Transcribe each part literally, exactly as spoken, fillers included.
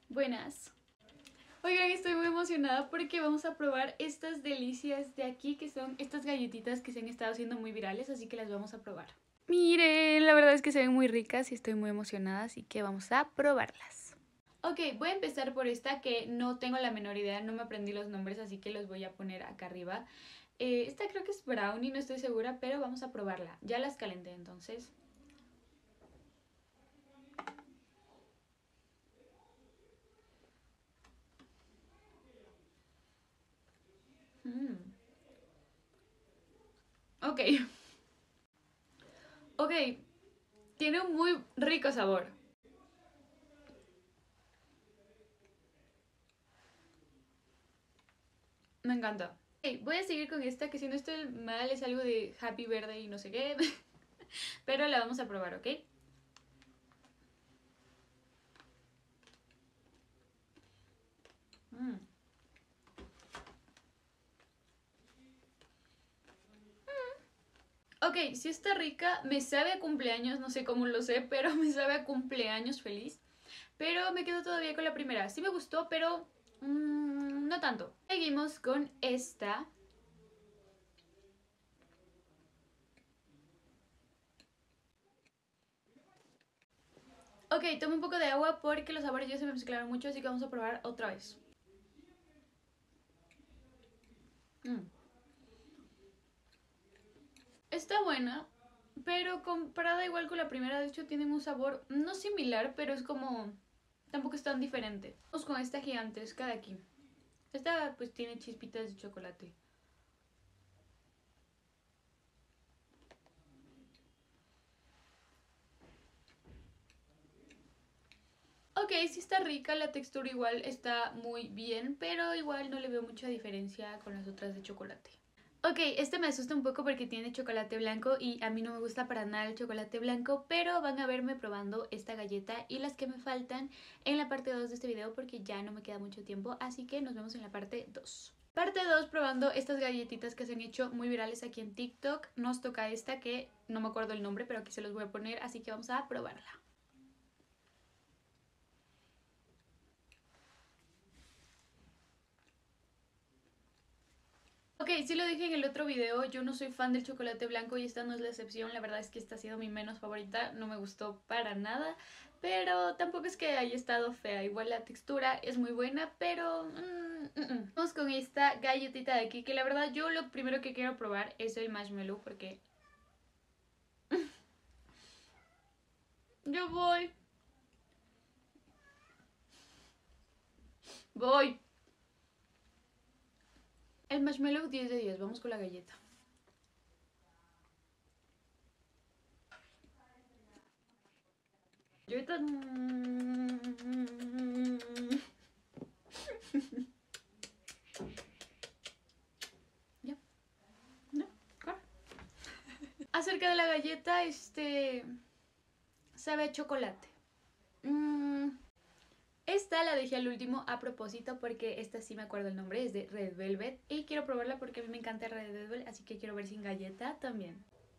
Buenas. Oigan, estoy muy emocionada porque vamos a probar estas delicias de aquí, que son estas galletitas que se han estado haciendo muy virales, así que las vamos a probar. Miren, la verdad es que se ven muy ricas y estoy muy emocionada, así que vamos a probarlas. Ok, voy a empezar por esta que no tengo la menor idea, no me aprendí los nombres, así que los voy a poner acá arriba. Eh, esta creo que es brownie, no estoy segura, pero vamos a probarla. Ya las calenté, entonces. Mm. Ok. Ok, tiene un muy rico sabor. Me encanta. Okay, voy a seguir con esta, que si no estoy mal es algo de Happy Verde y no sé qué. Pero la vamos a probar, ¿ok? Mm. Ok, sí está rica, me sabe a cumpleaños, no sé cómo lo sé, pero me sabe a cumpleaños feliz. Pero me quedo todavía con la primera. Sí me gustó, pero mmm, no tanto. Seguimos con esta. Ok, toma un poco de agua porque los sabores ya se me mezclaron mucho, así que vamos a probar otra vez. Mm. Está buena, pero comparada igual con la primera, de hecho tienen un sabor no similar, pero es como... tampoco es tan diferente. Vamos con esta gigantesca de aquí. Esta pues tiene chispitas de chocolate. Ok, sí está rica, la textura igual está muy bien, pero igual no le veo mucha diferencia con las otras de chocolate. Ok, este me asusta un poco porque tiene chocolate blanco y a mí no me gusta para nada el chocolate blanco, pero van a verme probando esta galleta y las que me faltan en la parte dos de este video porque ya no me queda mucho tiempo, así que nos vemos en la parte dos. Parte dos, probando estas galletitas que se han hecho muy virales aquí en TikTok. Nos toca esta que no me acuerdo el nombre, pero aquí se los voy a poner, así que vamos a probarla. Ok, sí lo dije en el otro video, yo no soy fan del chocolate blanco y esta no es la excepción. La verdad es que esta ha sido mi menos favorita, no me gustó para nada, pero tampoco es que haya estado fea. Igual la textura es muy buena, pero... Mm, mm, mm. Vamos con esta galletita de aquí, que la verdad yo lo primero que quiero probar es el marshmallow porque... Yo voy, voy. El marshmallow diez de diez, vamos con la galleta. Yo ahorita... Ya, no, claro. Acerca de la galleta, este... sabe a chocolate. Mm, esta la dejé al último a propósito porque esta sí me acuerdo el nombre, es de Red Velvet. Y quiero probarla porque a mí me encanta Red Velvet, así que quiero ver sin galleta también.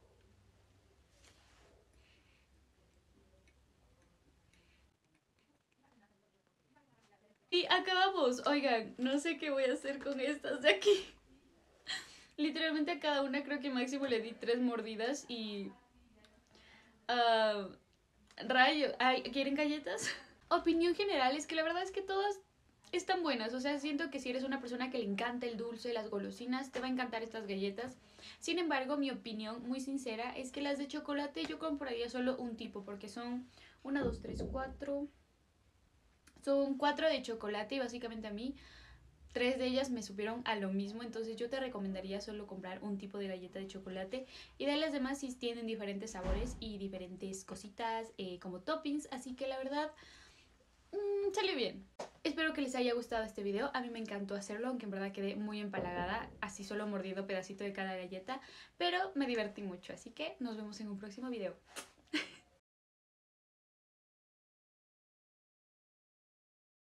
Y acabamos. Oigan, no sé qué voy a hacer con estas de aquí. Literalmente a cada una creo que máximo le di tres mordidas y... Uh, rayo, ay, ¿quieren galletas? Opinión general es que la verdad es que todas están buenas. O sea, siento que si eres una persona que le encanta el dulce, las golosinas, te va a encantar estas galletas. Sin embargo, mi opinión muy sincera es que las de chocolate yo compraría solo un tipo, porque son una, dos, tres, cuatro. Son cuatro de chocolate y básicamente a mí tres de ellas me supieron a lo mismo, entonces yo te recomendaría solo comprar un tipo de galleta de chocolate y de las demás sí tienen diferentes sabores y diferentes cositas eh, como toppings, así que la verdad mmm, salió bien. Espero que les haya gustado este video, a mí me encantó hacerlo, aunque en verdad quedé muy empalagada, así solo mordiendo pedacito de cada galleta, pero me divertí mucho, así que nos vemos en un próximo video.